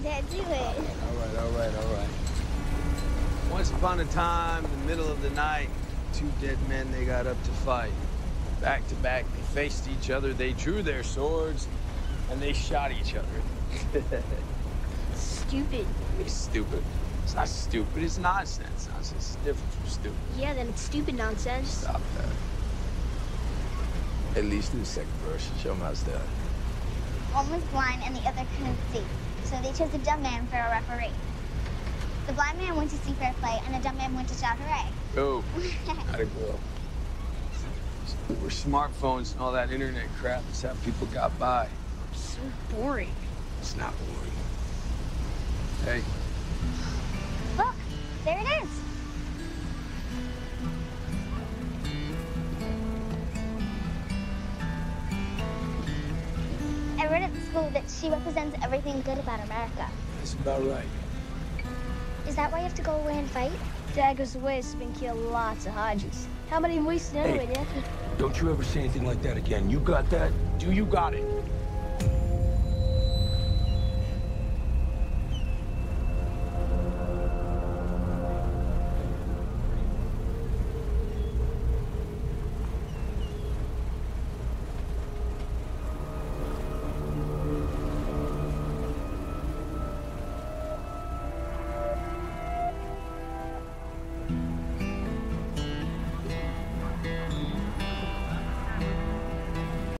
Dad, do it. All right. Once upon a time, in the middle of the night, two dead men, they got up to fight. Back to back, they faced each other, they drew their swords, and they shot each other. Stupid. It's stupid. It's not stupid, it's nonsense. Nonsense is different from stupid. Yeah, then it's stupid nonsense. Stop that. At least in the second verse. Show them how it's done. One was blind and the other couldn't see, so they chose a dumb man for a referee. The blind man went to see fair play, and the dumb man went to shout hooray. Go. Gotta go. We're smartphones and all that internet crap. That's how people got by. So boring. It's not boring. Hey. Look, there it is. I read at school that she represents everything good about America. That's about right. Is that why you have to go away and fight? Dad goes away so we can kill lots of Hodges. How many wasted anyway, Dad? Don't you ever say anything like that again. You got that? Do you got it?